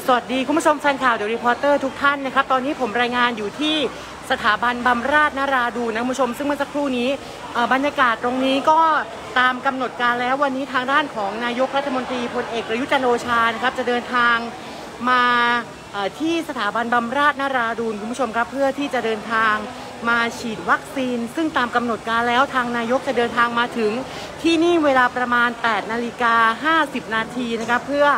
สวัสดีคุณผู้ชมแฟนข่าวเดอะรีพอร์เตอร์ทุกท่านนะครับตอนนี้ผมรายงานอยู่ที่สถาบันบำราศนราดูนนะคุณผู้ชมซึ่งเมื่อสักครู่นี้บรรยากาศตรงนี้ก็ตามกำหนดการแล้ววันนี้ทางด้านของนายกรัฐมนตรีพลเอกประยุทธ์จันทร์โอชานะครับจะเดินทางมาที่สถาบันบำราศนราดูนคุณผู้ชมครับเพื่อที่จะเดินทางมาฉีดวัคซีนซึ่งตามกำหนดการแล้วทางนายกจะเดินทางมาถึงที่นี่เวลาประมาณ 8:50 นาทีนะครับเพื่อ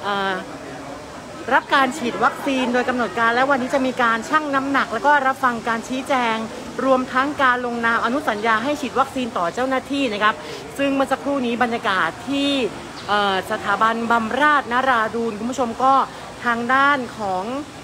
รับการฉีดวัคซีนโดยกำหนดการและวันนี้จะมีการชั่งน้ำหนักแล้วก็รับฟังการชี้แจงรวมทั้งการลงนามอนุสัญญาให้ฉีดวัคซีนต่อเจ้าหน้าที่นะครับซึ่งเมื่อสักครู่นี้บรรยากาศที่สถาบันบำราศนราดูนคุณผู้ชมก็ทางด้านของ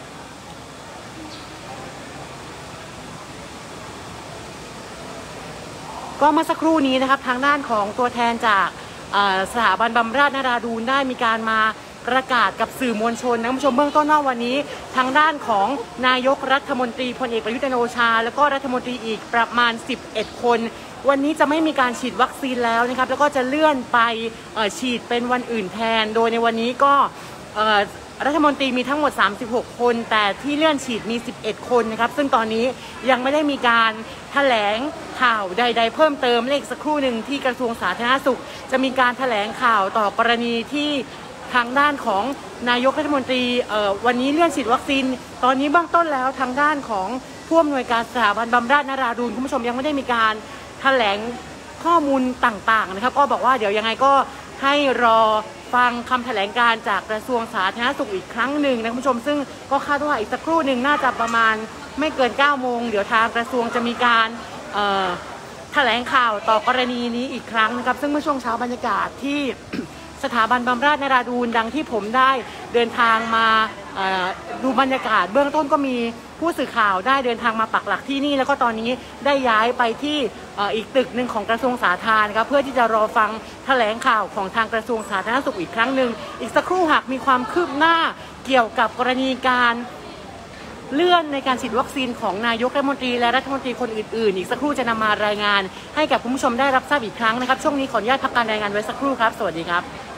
ก็เมื่อสักครู่นี้นะครับทางด้านของตัวแทนจากสถาบันบำราศนราดูนได้มีการมาประกาศกับสื่อมวลชนนะคุณผู้ชมเบื้องต้นว่าวันนี้ทางด้านของนายกรัฐมนตรีพลเอกประยุทธ์จันทร์โอชาแล้วก็รัฐมนตรีอีกประมาณ11 คนวันนี้จะไม่มีการฉีดวัคซีนแล้วนะครับแล้วก็จะเลื่อนไปฉีดเป็นวันอื่นแทนโดยในวันนี้ก็รัฐมนตรีมีทั้งหมด36 คนแต่ที่เลื่อนฉีดมี11 คนนะครับซึ่งตอนนี้ยังไม่ได้มีการแถลงข่าวใดๆเพิ่มเติมเลขสักครู่หนึ่งที่กระทรวงสาธารณสุขจะมีการแถลงข่าวต่อกรณีที่ทางด้านของนายกรัฐมนตรีวันนี้เลื่อนฉีดวัคซีนตอนนี้เบื้องต้นแล้วทางด้านของผู้อำนวยการสถาบันบำราศนราดูนคุณผู้ชมยังไม่ได้มีการแถลงข้อมูลต่างๆนะครับก็บอกว่าเดี๋ยวยังไงก็ให้รอฟังคำแถลงการจากกระทรวงสาธารณสุขอีกครั้งหนึ่งนะคุณผู้ชมซึ่งก็คาดว่าอีกสักครู่หนึ่งน่าจะประมาณไม่เกิน9 โมงเดี๋ยวทางกระทรวงจะมีการแถลงข่าวต่อกรณีนี้อีกครั้งนะครับซึ่งเมื่อช่วงเช้าบรรยากาศที่สถาบันบำราศนราดูนดังที่ผมได้เดินทางมาดูบรรยากาศเบื้องต้นก็มีผู้สื่อข่าวได้เดินทางมาปักหลักที่นี่แล้วก็ตอนนี้ได้ย้ายไปที่อีกตึกหนึ่งของกระทรวงสาธารณสุขครับเพื่อที่จะรอฟังแถลงข่าวของทางกระทรวงสาธารณสุขอีกครั้งหนึ่งอีกสักครู่หากมีความคืบหน้าเกี่ยวกับกรณีการเลื่อนในการฉีดวัคซีนของนายกรัฐมนตรีและรัฐมนตรีคนอื่นๆอีกสักครู่จะนำมารายงานให้กับคุณผู้ชมได้รับทราบอีกครั้งนะครับช่วงนี้ขออนุญาตพักการรายงานไว้สักครู่ครับสวัสดีครับ